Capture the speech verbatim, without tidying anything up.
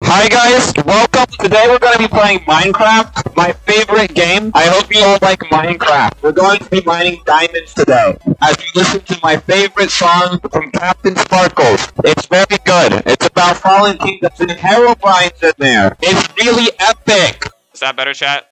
Hi guys, welcome. Today we're going to be playing Minecraft, my favorite game. I hope you all like Minecraft. We're going to be mining diamonds today as we listen to my favorite song from Captain Sparkles. It's very good. It's about fallen kingdoms and Herobrine's in there. It's really epic. Is that better, chat?